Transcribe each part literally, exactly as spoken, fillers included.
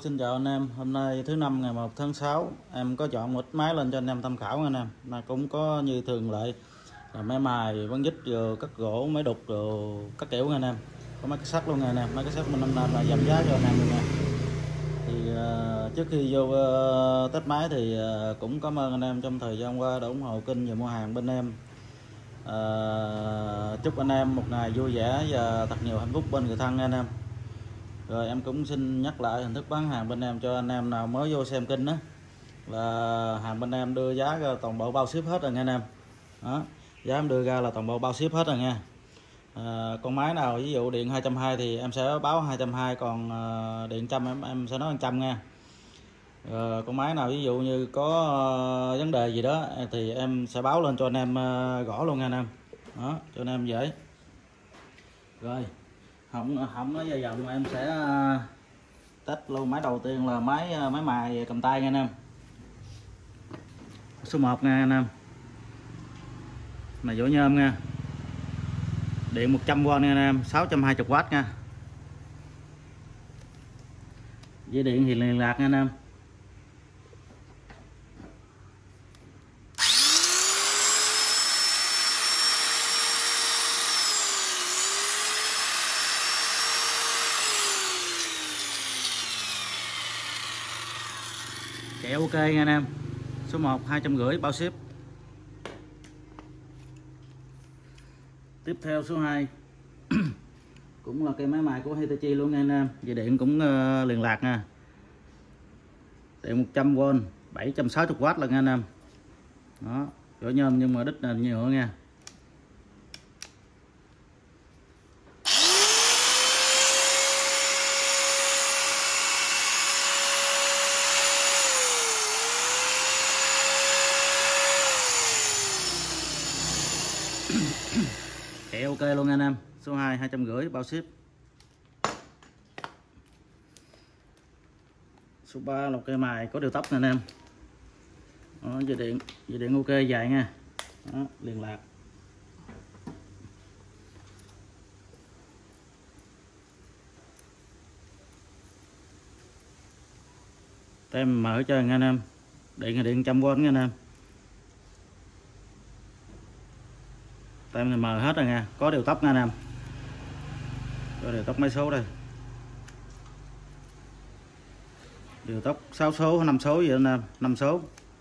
xin chào anh em. Hôm nay thứ năm ngày một tháng sáu, em có chọn một ít máy lên cho anh em tham khảo anh em. Mà cũng có như thường lệ là máy mài, ván vít, rồi cắt gỗ, máy đục, rồi các kiểu anh em. Có máy sắt luôn anh em. Máy sắt mình năm nay là giảm giá cho anh em luôn nha. Thì uh, trước khi vô uh, test máy thì uh, cũng cảm ơn anh em trong thời gian qua đã ủng hộ kênh và mua hàng bên em. Uh, chúc anh em một ngày vui vẻ và thật nhiều hạnh phúc bên người thân anh em. Rồi em cũng xin nhắc lại hình thức bán hàng bên em cho anh em nào mới vô xem kênh đó, là hàng bên em đưa giá ra toàn bộ bao ship hết rồi nha anh em. Đó, giá em đưa ra là toàn bộ bao ship hết rồi nha. À, con máy nào ví dụ điện hai trăm hai mươi thì em sẽ báo hai trăm hai mươi, còn à, điện trăm em em sẽ nói một trăm nha. À, con máy nào ví dụ như có à, vấn đề gì đó thì em sẽ báo lên cho anh em à, gõ luôn nha anh em. Đó, cho anh em dễ. Rồi không không nói dài dòng, em sẽ test luôn. Máy đầu tiên là máy máy mài cầm tay nha anh em, số một nha anh em, này vỏ nhôm nha, điện một trăm vôn nha anh em, sáu trăm hai mươi oát nha, dây điện thì liền lạc nha anh em. Kẹo ok nha anh em, số một hai trăm rưỡi bao ship. Tiếp theo số hai cũng là cây máy mài của Hitachi luôn nha anh em, dây điện cũng uh, liền lạc nha, điện một trăm vôn, bảy trăm sáu mươi oát là nha anh em. Đó, vỏ nhôm nhưng mà đít là nhựa nha. Kẹo ok luôn anh em, số hai hai trăm rưỡi bao ship. Số ba là cây mài có điều tóc nè anh em. Đó, dây điện dây điện ok dài nha. Đó, liền lạc. Tem mở cho anh em, điện là điện một trăm vôn nha anh em. Tem này mờ hết rồi nha, có điều tóc nha anh em, có điều tóc mấy số đây, điều tóc sáu số năm số gì anh em, năm số.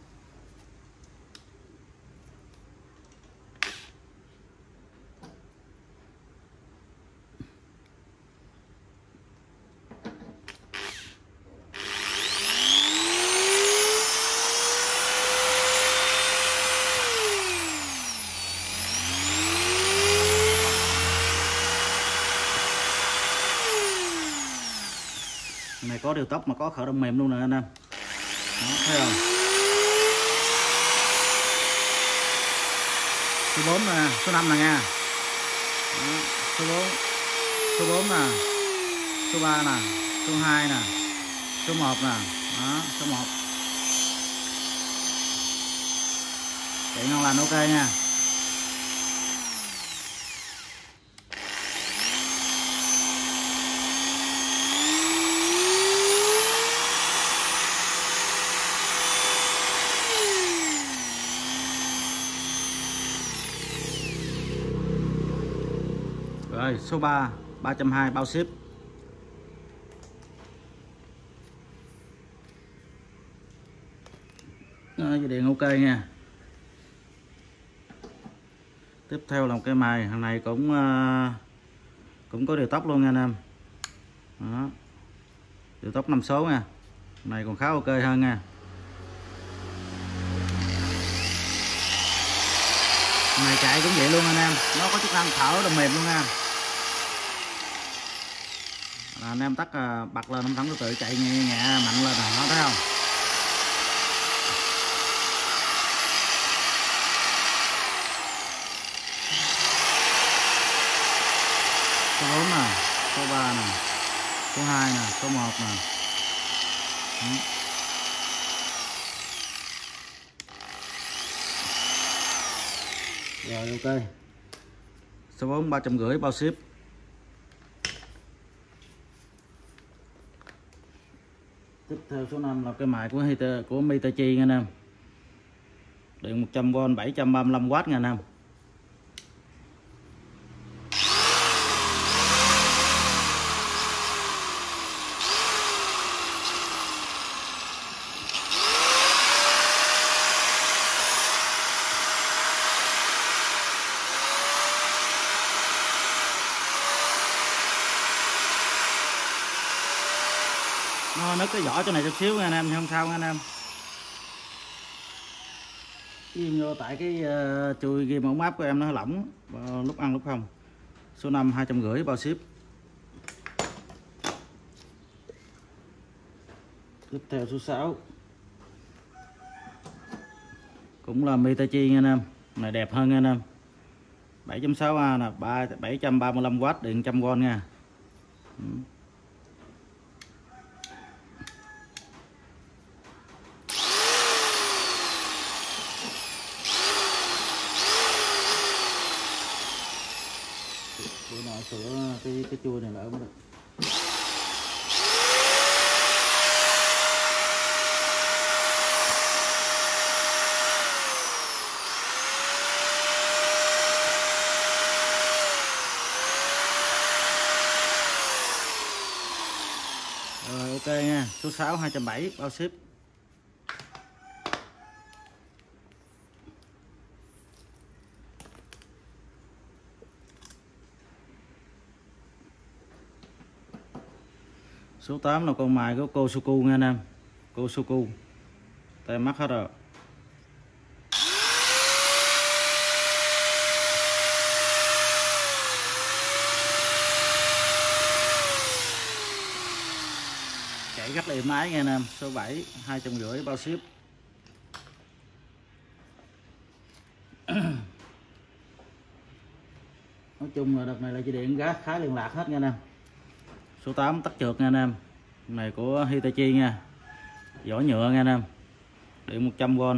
Này có điều tóc mà có khởi động mềm luôn nè anh em. Đó, thấy không? Số bốn nè, số năm nè nha. Đó, số bốn, số bốn nè, số ba nè, số hai nè, số một nè. Đó, số một. Điện ngon lành ok nha. Rồi số ba ba trăm hai mươi bao ship. Dây điện ok nha. Tiếp theo là một cây mài, hàng này cũng uh, cũng có điều tóc luôn nha anh em. Đó, điều tóc năm số nha, này còn khá ok hơn nha. Này chạy cũng vậy luôn anh em, nó có chức năng thở đầm mềm luôn nha. À, anh em tắt uh, bật lên nó tự chạy nhẹ nhẹ mạnh lên, nó thấy không? Số bốn nè, số ba nè, số hai nè, số một nè. Ừ. Rồi ok. Số bốn ba trăm rưỡi bao ship. Tiếp theo số năm là cái mài của Hita, của Mitachi nha anh em. Điện một trăm vôn bảy trăm ba mươi lăm oát nha anh em. Nó nứt cái vỏ chỗ này chút xíu nha anh em, không sao nha anh em. Ghim vô tại cái uh, chui ghim ống áp của em nó lỏng lúc ăn lúc không. Số năm hai trăm rưỡi bao ship. Tiếp theo số sáu cũng là Mitachi nha anh em, này đẹp hơn nha anh em. bảy chấm sáu A là bảy trăm ba mươi lăm oát điện một trăm vôn nha. Ừ. Bữa nào sửa cái cái chui này lại không được. Rồi ok nha, số sáu hai trăm bảy mươi bao ship. Số tám là con mài của Kosuku nha anh em. Kosuku. Tay mắt hết rồi. Chạy rất là êm ái nha anh em. Số bảy hai trăm rưỡi bao ship. Nói chung là đợt này là chỉ điện gác khá liên lạc hết nha anh em. Số tám tắt trượt nha anh em. Này của Hitachi nha. Vỏ nhựa nha anh em. Điện một trăm vôn.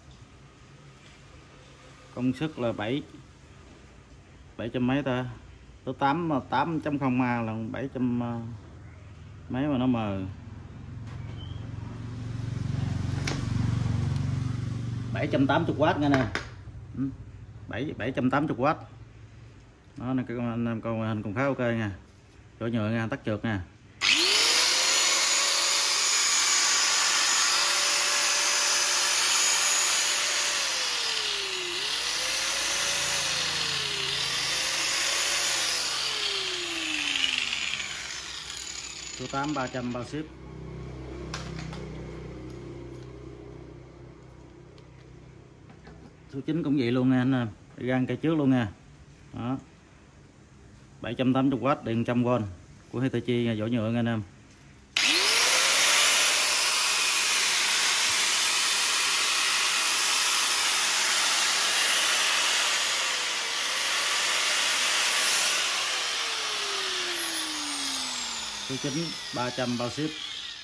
Công suất là bảy bảy trăm mấy ta. Số tám tám chấm không A là bảy trăm mấy mà nó mờ. bảy trăm tám mươi oát nha nè. bảy bảy trăm tám mươi oát. Đó này các anh em coi hình cũng khá ok nha. Vỏ nhựa nha, tắt trượt nha. Số tám ba trăm bao ship. Số chín cũng vậy luôn nha anh em. Gan cây trước luôn nha. Đó. bảy trăm tám mươi oát điện một trăm vôn của Hitachi nha, vỏ nhựa nha anh em. Số chín ba trăm bao ship.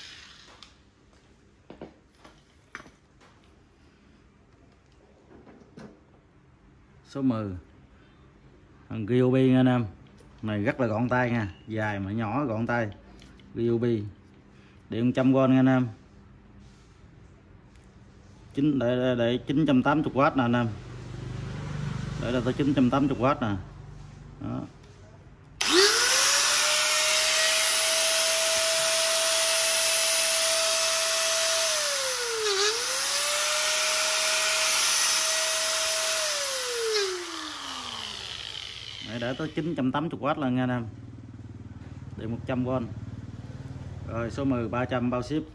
Số mười thằng Ryobi nha anh em. Này rất là gọn tay nha, dài mà nhỏ gọn tay. Ryobi điện một trăm vôn nha anh em. Chín để, để, để chín trăm tám mươi oát nè anh em. Để là tới chín trăm tám mươi oát nè. Đó. Để tới chín trăm tám mươi oát lần nha anh em. Điện một trăm vôn. Rồi số mười ba trăm bao ship.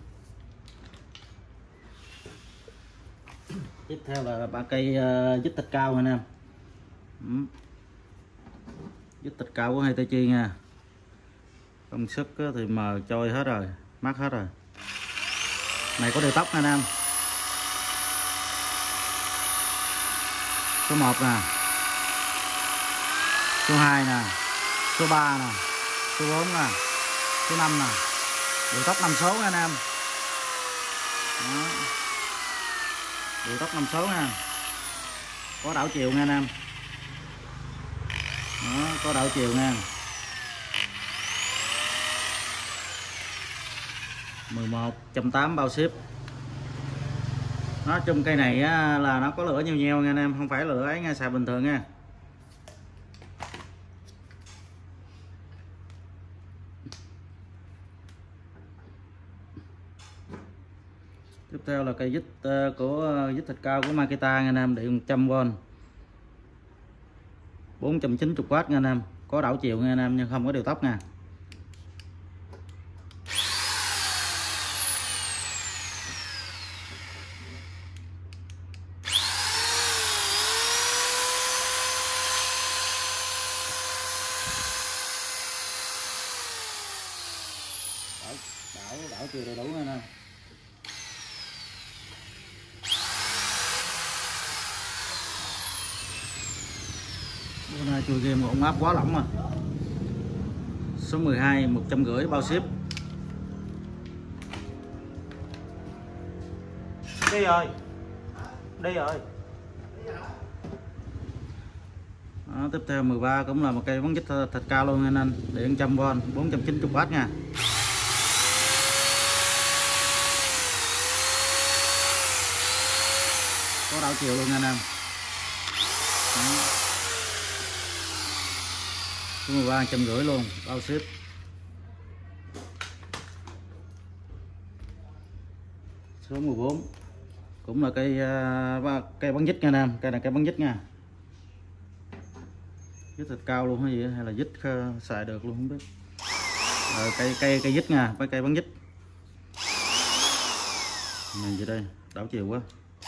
Tiếp theo là ba cây uh, dít thịt cao nha anh em. Ừ. Dít thịt cao của Hitachi nha. Công suất thì mờ trôi hết rồi, mát hết rồi. Này có đều tóc nha anh em. Số một nè. Số hai nè, số ba nè, số bốn nè, số năm nè. Đều tóc năm số nha anh em. Đó. Đều tóc năm số nha. Có đảo chiều nha anh em. Đó, có đảo chiều nha. mười một trăm tám mươi bao ship. Nói chung cây này á, là nó có lửa nheo nheo nha anh em, không phải lửa ấy nha, xài bình thường nha. Tiếp theo là cây dít của dít thịt cao của Makita nha anh em, điện một trăm vôn, bốn trăm chín mươi W nha anh em, có đảo chiều nha anh em nhưng không có điều tốc nha. Đảo đảo, đảo chiều đầy đủ nha anh em. Bữa nay chui game ổn áp quá lỏng mà. Số mười hai một trăm rưỡi bao ship. Đi rồi. Đi rồi. Đó, tiếp theo mười ba cũng là một cây bắn dít thịt cao luôn anh anh, điện một trăm vôn, bốn trăm chín mươi W nha. Có đảo chiều luôn anh em. Số mười ba một trăm rưỡi luôn, bao ship. Số mười bốn cũng là cây uh, cây bắn dít nha anh em, cây này cây bắn dít nha. Dít thịt cao luôn hay gì hay là dít uh, xài được luôn không biết. Rồi, cây cây cây dít nha, mấy cây bắn dít. Này gì đây, đảo chiều quá.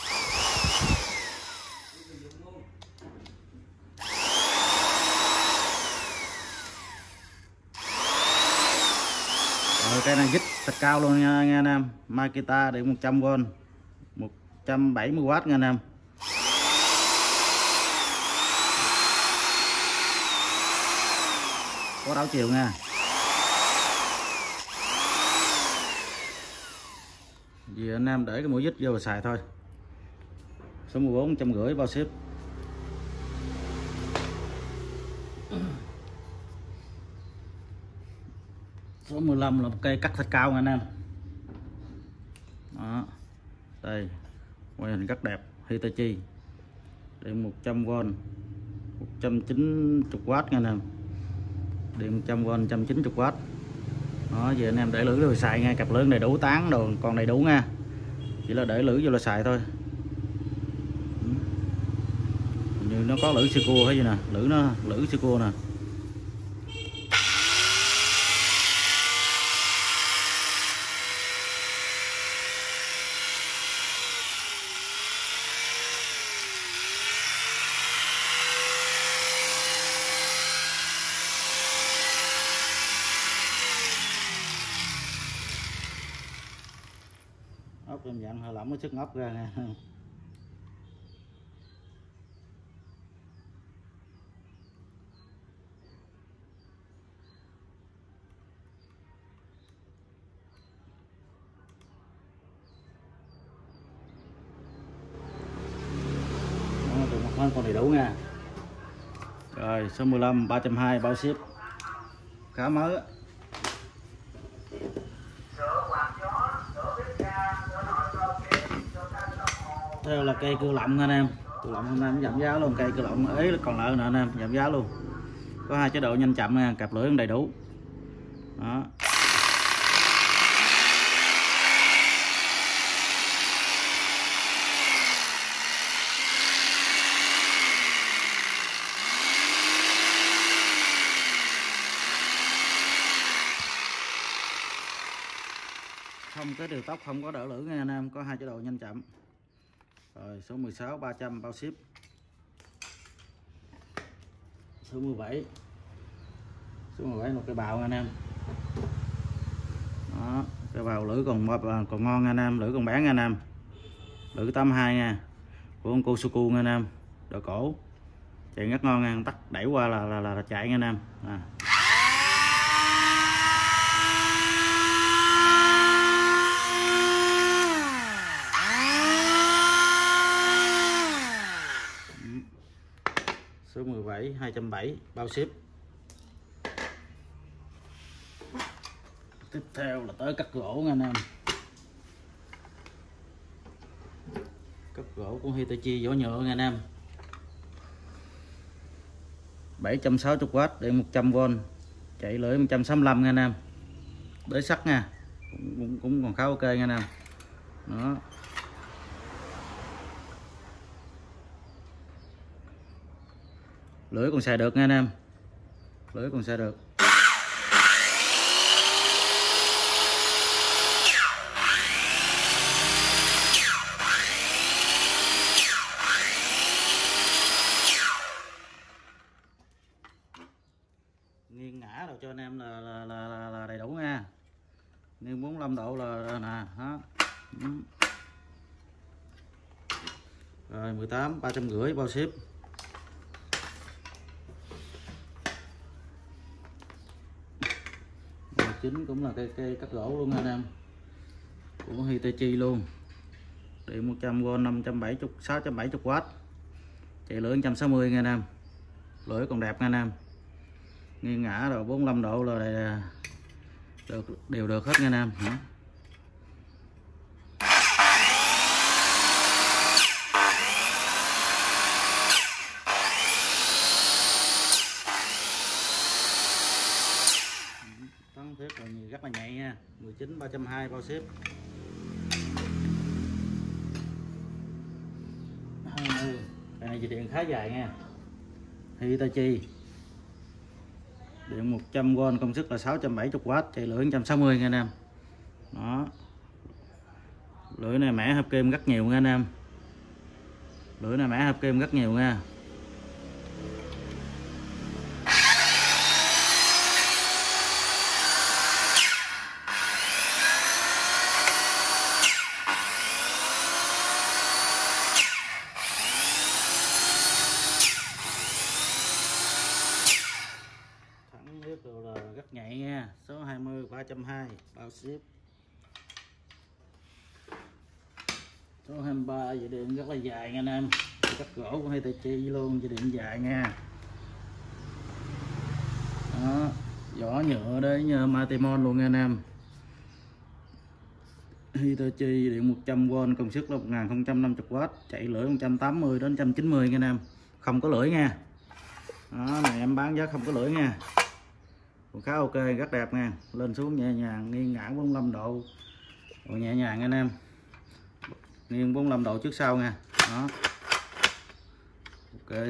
Rồi cây này dít thịt cao luôn nha, nha anh em. Makita điện một trăm vôn, một trăm bảy mươi W nha anh em. Có đảo chiều nha. Vì anh em để cái mũi dít vô và xài thôi. Số mười bốn một trăm rưỡi bao ship. Số mười lăm là một cây cắt thịt cao nha anh em. Đó. Đây. Quay hình rất đẹp, Hitachi. Điện một trăm vôn, một trăm chín mươi W nha anh em. Điện một trăm vôn, một trăm chín mươi W. Đó, giờ anh em để lưỡi rồi xài nha, cặp lưỡi đầy đủ, tán đồ còn đầy đủ nha. Chỉ là để lưỡi vô là xài thôi. Như nó có lưỡi sư cua hay gì nè, lưỡi nó lưỡi sư cua nè. Ốc em dặn hơi lỏng mới sức ốc ra nha. Còn đầy đủ nha. Rồi số mười lăm ba trăm hai mươi bao ship. Khá mới á. Đây là cây cưa lọng anh em. Cưa lọng hôm nay cũng giảm giá luôn, cây cưa lọng ấy còn lại nữa anh em, giảm giá luôn. Có hai chế độ nhanh chậm nha, cặp lưỡi đầy đủ. Đó. Không có điều tốc, không có đỡ lưỡi nha anh em, có hai chế độ nhanh chậm. Rồi số mười sáu ba trăm bao ship. Số mười bảy. Số mười bảy một cây bào nha anh em. Đó, cây bào lưỡi còn còn ngon nha anh em, lưỡi còn bán nha anh em. Lưỡi tám mươi hai nha. Của con Kosuku nha anh em. Đồ cổ. Chạy rất ngon nha, tắt đẩy qua là là, là, là chạy nha anh em. À. Số mười bảy hai trăm bảy mươi bao ship. Tiếp theo là tới cắt gỗ nha anh em. Cắt gỗ của Hitachi vỏ nhựa nha anh em. bảy trăm sáu mươi oát, điện một trăm vôn, chạy lưỡi một trăm sáu mươi lăm nha anh em. Đới sắt nha, cũng, cũng, cũng còn khá ok nha anh em. Đó. Lưỡi còn xài được nha anh em. Lưỡi còn xài được. Nghiêng ngã đâu cho anh em là là, là, là, là đầy đủ nha. Nghiêng bốn mươi lăm độ là nè, đó. Rồi mười tám, ba trăm rưỡi bao ship. Chính cũng là cây cây cắt gỗ luôn anh em, của Hitachi luôn. Điện một trăm vôn, năm trăm bảy mươi, sáu trăm bảy mươi oát, chạy lưỡi một trăm sáu mươi nha anh em. Lưỡi còn đẹp nha anh em. Nghiêng ngã rồi bốn mươi lăm độ là được, đều được hết nha anh em. Tấn thiết là rất là nhạy nha. mười chín, ba trăm hai mươi bao ship. Cái này dây điện khá dài nha. Hitachi. Điện một trăm vôn, công suất là sáu trăm bảy mươi oát, chạy lưỡi một trăm sáu mươi nha anh em. Đó. Lưỡi này mẻ hợp kim rất nhiều nha anh em. Lưỡi này mẻ hợp kim rất nhiều nha. Rồi là rất nhạy nha. Số hai mươi, ba trăm hai mươi bao ship. Số hai mươi ba dây điện rất là dài nha anh em. Cắt gỗ của Hitachi luôn, dây điện dài nha. Đó, vỏ nhựa đấy nhờ Matimon luôn nha anh em. Hitachi điện một trăm vôn, công suất là một nghìn không trăm năm mươi oát, chạy lưỡi một trăm tám mươi đến một trăm chín mươi nha anh em. Không có lưỡi nha. Đó, này em bán giá không có lưỡi nha. Cũng khá ok, rất đẹp nha. Lên xuống nhẹ nhàng, nghiêng ngã bốn mươi lăm độ. Rồi nhẹ nhàng anh em. Nghiêng bốn mươi lăm độ trước sau nha. Đó. Ok.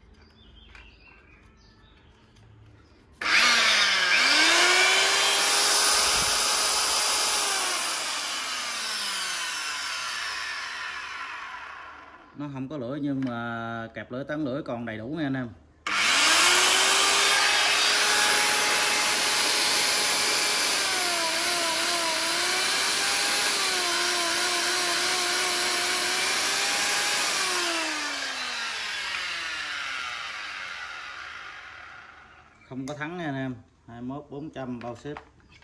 Nó không có lưỡi nhưng mà kẹp lưỡi tán lưỡi còn đầy đủ nha anh em. Không có thắng nha anh em. Hai mươi mốt, bốn trăm bao ship.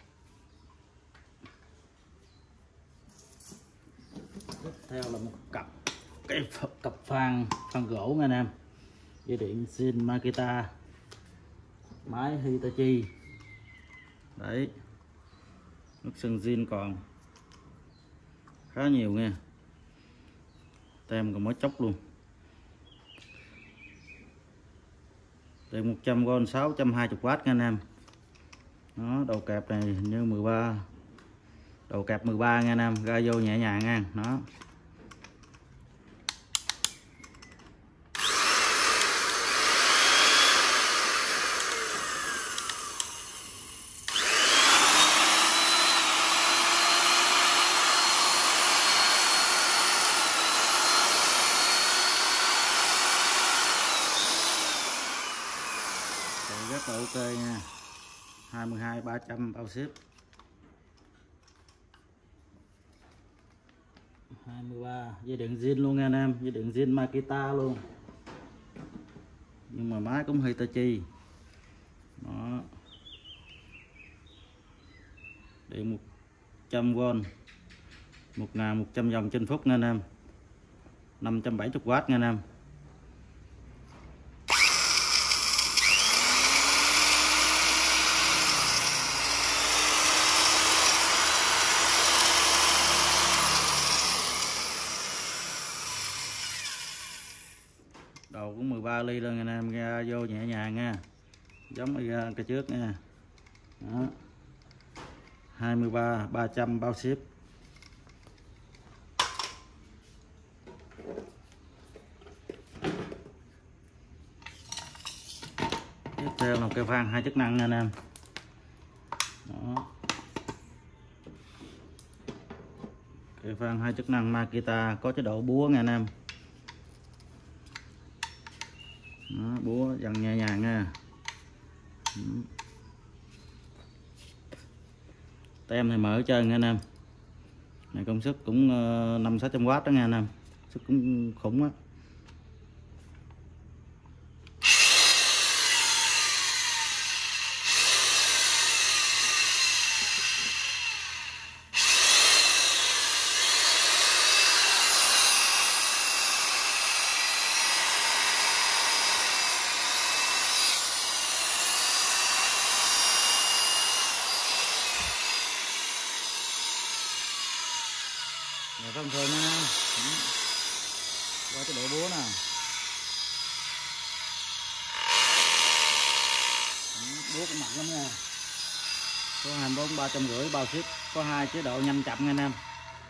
Tiếp theo là một cặp cái cặp phan phan gỗ nha anh em. Dây điện Shin Makita, máy Hitachi. Đấy, nút sừng zin còn khá nhiều nha. Tem còn mới chốc luôn. Điện một trăm vôn, sáu trăm hai mươi oát nha anh em. Đó, đầu kẹp này như mười ba. Đầu kẹp mười ba nha anh em, ra vô nhẹ nhàng nha. Đó. Rất là ok nha. Hai mươi hai, ba trăm bao ship. hai mươi ba, dây điện zin luôn nha anh em, dây điện zin Makita luôn. Nhưng mà máy cũng Hitachi. Đó. Điện một trăm vôn, một nghìn một trăm vòng trên phút nha anh em. năm trăm bảy mươi oát nha anh em. giống như cái trước nha. Đó. hai mươi ba ba trăm bao ship. Tiếp theo là cây phan hai chức năng nha anh em. Đó. Cây phan hai chức năng Makita có chế độ búa nha anh em. Đó, búa dần nhẹ nhàng nha. Đó. Tem thì mở hết trơn nha anh em. Này công suất cũng năm sáu trăm W đó nha anh em. Sức cũng khủng á. Rồi thông thường nha. Qua cái độ búa nè. Búa cũng mạnh lắm nha. Có hai mươi bốn ba trăm rưỡi bao ship, có hai chế độ nhanh chậm nha anh em.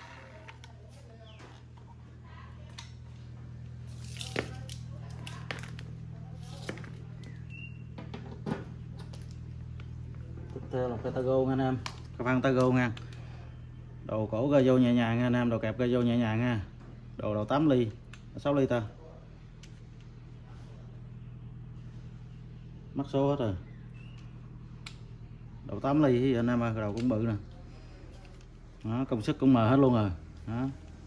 Tiếp theo là cái tago nha anh em. Cái phan tago nha. Đầu cổ ra vô nhẹ nhàng nha anh em, đầu kẹp ra vô nhẹ nhàng nha. Đồ đầu tám ly, sáu ly ta. Mắc số hết rồi. Đầu tám ly thì anh em ơi, đầu cũng bự nè. Đó, công suất cũng mờ hết luôn rồi. Đó.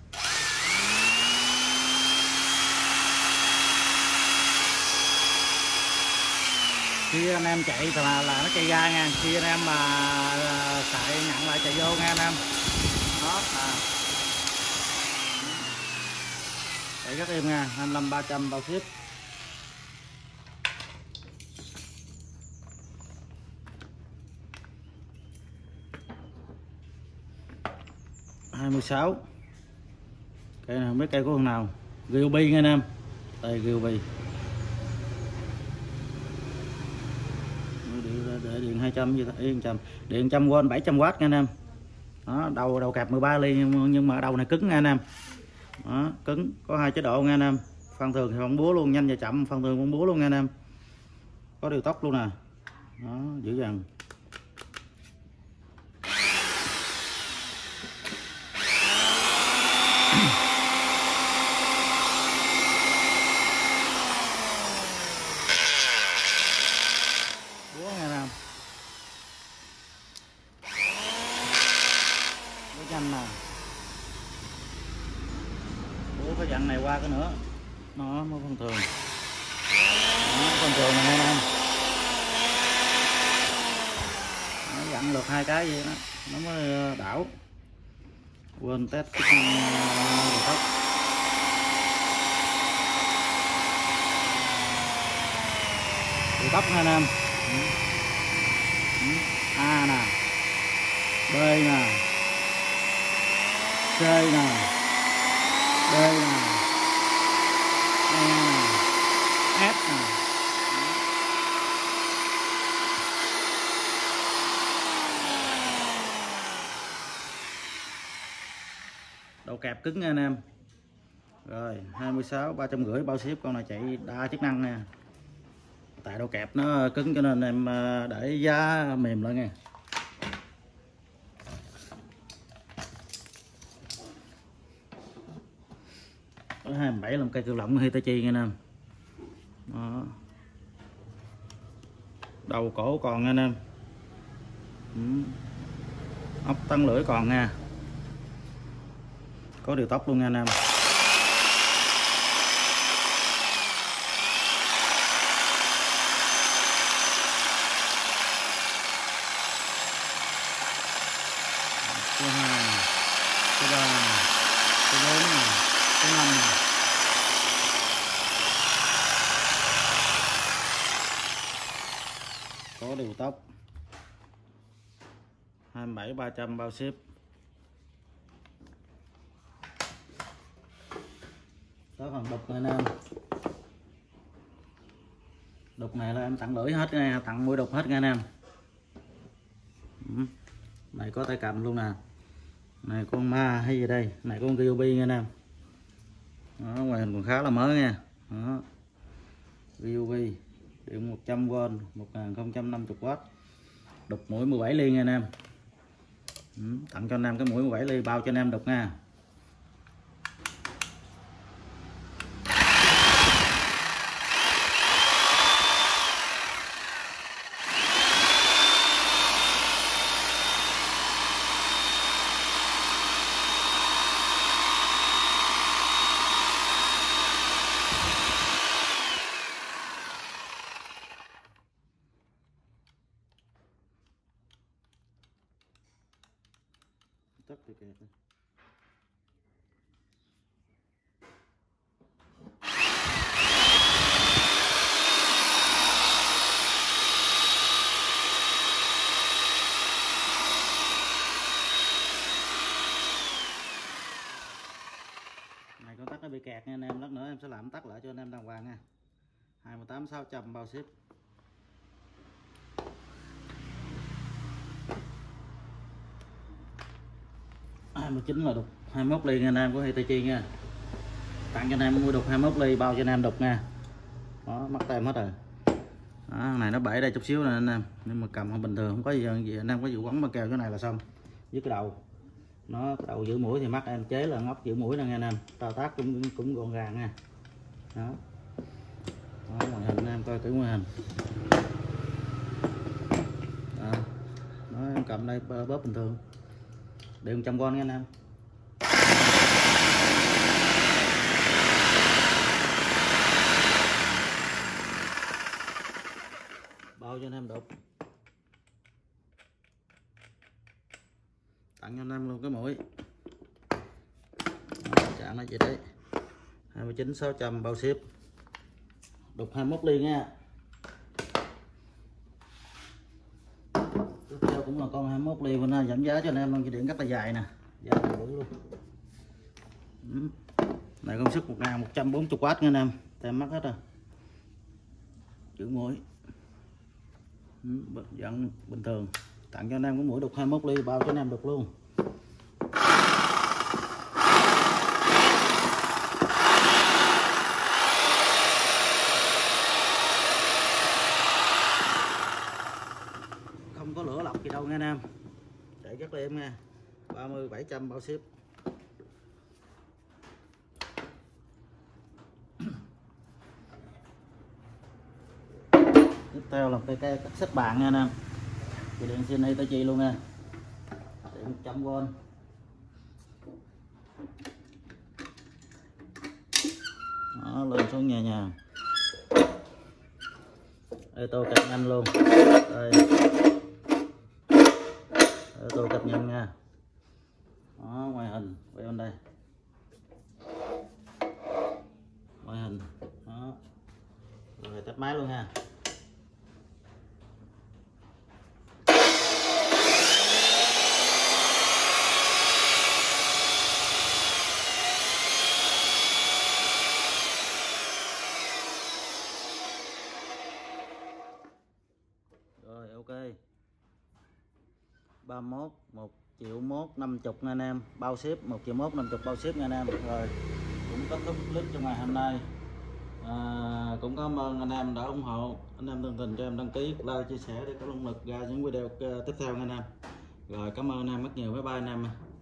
Khi anh em chạy thì là, là nó chạy ra nha, khi anh em mà chạy nhận lại chạy vô nha anh em. Đó à. Chạy rất êm nha, hai mươi lăm ba trăm bao ship. hai mươi sáu. Cây này không biết cây của con nào. Ryobi nha anh em. Đây Ryobi. Để điện hai trăm gì đó, một trăm. Điện một trăm V bảy trăm W nha anh em. Đó, đầu đầu kẹp mười ba ly nhưng, nhưng mà đầu này cứng nha anh em. Đó, cứng, có hai chế độ nha anh em. Phân thường thì không búa luôn, nhanh và chậm, phân thường không búa luôn nha anh em. Có điều tốc luôn nè. Đó, dữ dằn. Búa nha anh em. Búa nhanh nè. Búa cái dặn này qua cái nữa. Nó mới phân thường. Đó, phân thường này anh em. Nó dặn được hai cái gì đó, nó mới đảo. Quên test cái đầu tốc. Đầu tốc nha anh em. A nè, B nè, C nè, D nè, E nè, F nè. Đầu kẹp cứng nha anh em. Rồi hai mươi sáu ba trăm rưỡi bao ship, con này chạy đa chức năng nha. Tại đầu kẹp nó cứng cho nên em để giá mềm lại nha. hai mươi bảy làm cây cự lọng Hitachi nha anh em. Đó. Đầu cổ còn nha anh em. Ừ. Ốc tăng lưỡi còn nha. Có điều tốc luôn nha anh em. Số hai, số ba, số bốn, số năm. Có điều tốc. hai mươi bảy ba trăm bao ship. Đó phần đục này anh em. Đục này là em tặng lưỡi hết nha, tặng mũi đục hết nha anh em. Này có tay cầm luôn nè. Này con ma hay gì đây, này con Ryobi nha anh em. Đó, ngoài hình còn khá là mới nha. Đó. Ryobi điện một trăm vôn, một nghìn không trăm năm mươi oát, đục mũi mười bảy ly nha anh em. Ừ, tặng cho anh em cái mũi mười bảy ly, bao cho anh em đục nha. Tắt thì kẹt này. Này con tắt nó bị kẹt nha anh em, lát nữa em sẽ làm tắt lại cho anh em đàng hoàng nha. Hai mươi tám sáu trăm bao ship. hai mươi chín là đục hai mươi mốt ly nha anh em của Hitachi nha. Tặng cho anh em mua đục hai mươi mốt ly, bao cho anh em đục nha. Đó, mắc tem hết rồi. Đó, này nó bể đây chút xíu nè anh em, nhưng mà cầm không bình thường, không có gì, gì anh em có gì quấn băng keo chỗ này là xong. Với cái đầu nó, cái đầu giữ mũi thì mắc em chế là ngóc giữ mũi nè nha anh em, thao tác cũng cũng gọn gàng nha. Đó. Đó, ngoại hình anh em coi kỹ ngoại hình. Đó. Đó, em cầm đây bóp bình thường, điện một trăm vôn nha anh em. Bao cho anh em đục. Tặng cho anh em luôn cái mũi. Chạm nó vậy đấy. hai mươi chín sáu trăm bao ship. Đục hai mươi mốt ly nha. Tiếp theo cũng là con hai mươi mốt ly, bên giảm giá cho anh em luôn, chỉ điện rất là dài nè, dài bự luôn. Ừ. Này công suất một nghìn một trăm bốn mươi oát nha anh em, tem mắt hết rồi. Chữ mũi. Ừ, dặn bình thường. Tặng cho anh em cái mũi đục hai mươi mốt ly, bao cho anh em đục luôn. Không có lửa lọc gì đâu nha anh em, chạy rất là êm nha. Ba mươi bảy trăm bao ship. Tiếp theo là cái cái cắt xếp bàn nha anh em, thì điện xin Hitachi luôn nha, điện một trăm vôn. Đó, lên xuống nhẹ nhàng, đây tô cạch nhanh luôn, đây đây tô cạch nhanh nha. Đó, ngoại hình quay bên đây, ngoại hình đó, rồi tắt máy luôn nha. Rồi ok, ba mươi mốt một triệu mốt năm mươi nha anh em, bao ship một triệu mốt năm mươi bao ship nha anh em. Rồi cũng kết thúc clip trong ngày hôm nay. À, cũng cảm ơn anh em đã ủng hộ, anh em thân tình cho em đăng ký, like, chia sẻ để có động lực ra những video tiếp theo nha anh em. Rồi cảm ơn anh em rất nhiều, bye bye anh em.